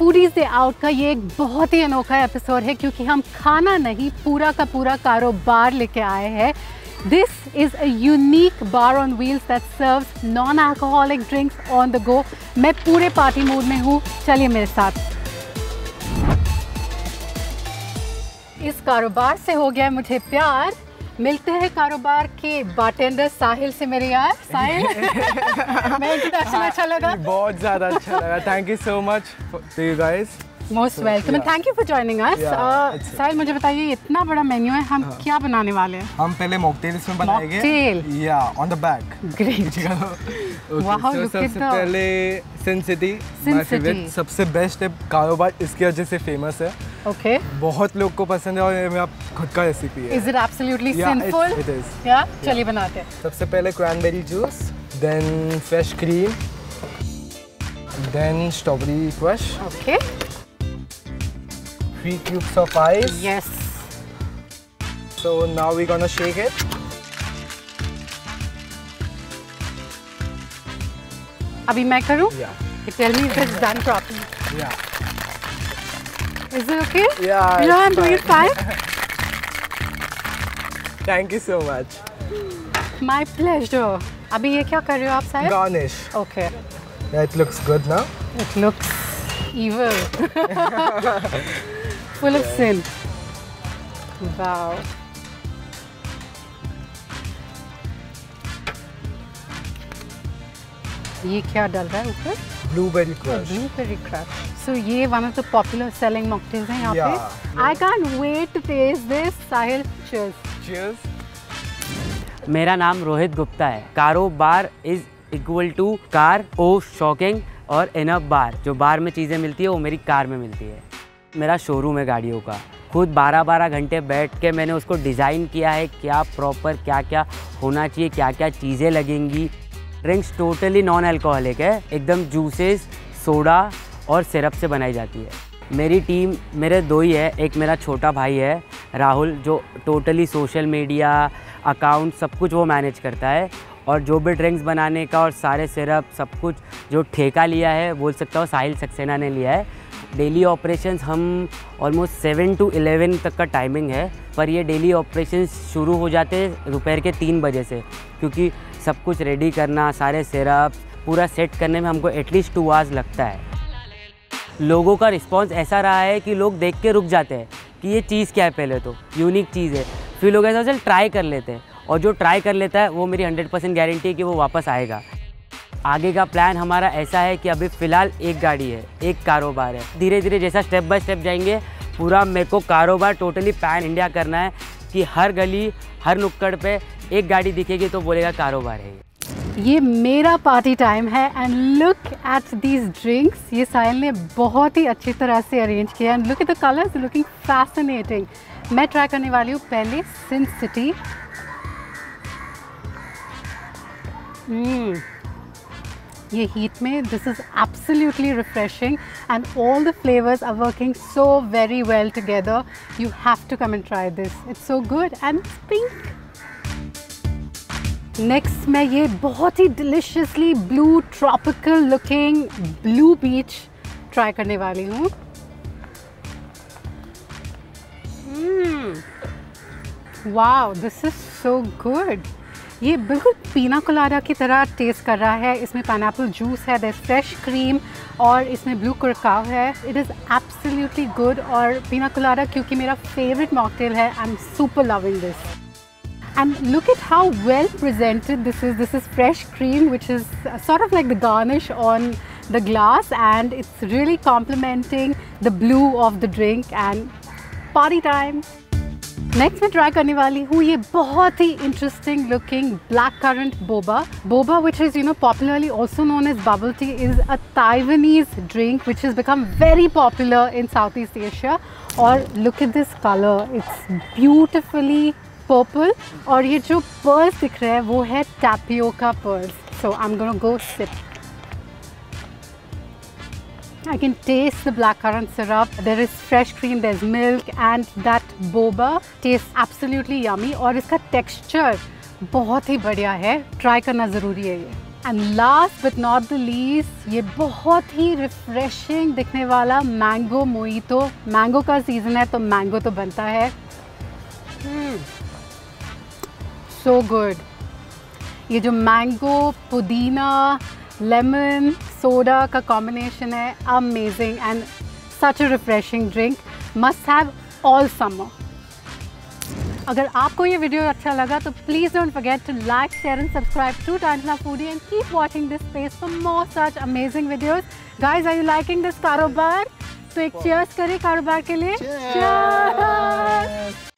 Foodies day out का ये एक बहुत ही अनोखा एपिसोड है क्योंकि हम खाना नहीं पूरा का पूरा कारोबार लेके आए हैं। This is a unique bar on wheels that serves non-alcoholic drinks on the go. मैं पूरे पार्टी मूड में हूँ, चलिए मेरे साथ। इस कारोबार से हो गया मुझे प्यार। मिलते हैं कारोबार के बारटेंडर साहिल से मेरे यार। साहिल मैं इंट्रोडक्शन अच्छा लगा? बहुत ज़्यादा अच्छा लगा। Thank you so much to you guys. Most welcome and thank you for joining us. Sahil मुझे बताइए, इतना बड़ा मेन्यू है, हम क्या बनाने वाले हैं? हम पहले मॉकटेल इसमें बनाएंगे। मॉकटेल या on the back. Great. Wow, look at सबसे पहले सिन सिटी माय फेवरेट, सबसे बेस्ट है कारोबार, इसकी वजह से फेमस है। ओके, बहुत लोग को पसंद है और ये मेरा खुद का रेसिपी है। Is it absolutely simple? It is. या चलिए बनाते हैं। सबसे पहले cranberry juice, then fresh cream, then strawberry crush, okay, 3 cubes of ice. Yes. So now we're gonna shake it. अभी मैं करूँ? Yeah. You tell me if it's done properly. Yeah. Is it okay? Yeah. Yeah, I'm doing it fine. Thank you so much. My pleasure. अभी ये क्या कर रहे हो आप साहब? Garnish. Okay. Yeah, it looks good now. It looks evil. Full of sin. Wow. ये क्या डल रहा है ऊपर? Blueberry crush. Blueberry crush. So ये one of the popular selling mocktails हैं यहाँ पे. Yeah. I can't wait to taste this. Sahil, cheers. Cheers. मेरा नाम रोहित गुप्ता है। कारोबार इज इक्वल टू कार ओ शॉकिंग और इनफ बार। जो बार में चीज़ें मिलती है वो मेरी कार में मिलती है। मेरा शोरूम है गाड़ियों का। खुद 12-12 घंटे बैठ के मैंने उसको डिज़ाइन किया है, क्या प्रॉपर क्या क्या होना चाहिए, क्या क्या चीज़ें लगेंगी। ड्रिंक्स टोटली नॉन अल्कोहलिक है, एकदम जूसेस, सोडा और सिरप से बनाई जाती है। मेरी टीम मेरे 2 ही है। एक मेरा छोटा भाई है राहुल, जो टोटली सोशल मीडिया अकाउंट सब कुछ वो मैनेज करता है, और जो भी ड्रिंक्स बनाने का और सारे सिरप सब कुछ जो ठेका लिया है बोल सकता हूँ साहिल सक्सेना ने लिया है। डेली ऑपरेशंस हम ऑलमोस्ट 7 to 11 तक का टाइमिंग है, पर ये डेली ऑपरेशंस शुरू हो जाते हैं दोपहर के 3 बजे से, क्योंकि सब कुछ रेडी करना, सारे सिरप पूरा सेट करने में हमको एटलीस्ट 2 आवर्स लगता है। लोगों का रिस्पांस ऐसा रहा है कि लोग देख के रुक जाते हैं कि ये चीज़ क्या है, पहले तो यूनिक चीज़ है, फिर लोग ऐसा चल ट्राई कर लेते हैं, और जो ट्राई कर लेता है वो मेरी 100% गारंटी है कि वो वापस आएगा। आगे का प्लान हमारा ऐसा है कि अभी फ़िलहाल एक गाड़ी है, एक कारोबार है। धीरे धीरे जैसा स्टेप बाय स्टेप जाएंगे, पूरा मेरे को कारोबार टोटली पैन इंडिया करना है कि हर गली हर नुक्कड़ पे एक गाड़ी दिखेगी तो बोलेगा कारोबार है। ये मेरा पार्टी टाइम है and look at these drinks. ये साहिल ने बहुत ही अच्छी तरह से अरेंज किया and look at the colours, looking fascinating. मैं ट्राई करने वाली हूँ पहले सिन सिटी। ये हीट में this is absolutely refreshing and all the flavours are working so very well together. You have to come and try this, it's so good and pink. Next मैं ये बहुत ही deliciously blue tropical looking blue beach try करने वाली हूँ। Wow, this is so good. ये बिल्कुल पीना कोलाडा की तरह टेस्ट कर रहा है। इसमें पाइनएप्पल जूस है, देयर फ्रेश क्रीम, और इसमें ब्लू कुरकाव है। It is absolutely good. और पीना कोलाडा क्योंकि मेरा फेवरेट मॉकटेल है, I am super loving this. And look at how well presented this is. This is fresh cream, which is sort of like the garnish on the glass, and it's really complementing the blue of the drink. And party time. Next मैं try करने वाली हूँ ये बहुत ही interesting looking blackcurrant boba. Boba, which is popularly also known as bubble tea, is a Taiwanese drink which has become very popular in Southeast Asia. और look at this color. It's beautifully purple, और ये जो pearls दिख रहे हैं वो है tapioca pearls. So I am gonna go sip. I can taste the blackcurrant syrup. There is fresh cream, there's milk, and that boba tastes absolutely yummy. और इसका texture बहुत ही बढ़िया है, ट्राई करना ज़रूरी है ये। And last but not the least, ये बहुत ही रिफ्रेशिंग दिखने वाला मैंगो मोइतो। मैंगो का सीज़न है तो मैंगो तो बनता है। So good. ये जो मैंगो, पुदीना, लेमन, सोडा का कॉम्बिनेशन है, amazing and such a refreshing drink, must have all summer. अगर आपको ये वीडियो अच्छा लगा तो please don't forget to like, share and subscribe to Times Foodie and keep watching this space for more such amazing videos. Guys, are you liking this कारोबार? तो एक cheers करें कारोबार के लिए। Cheers!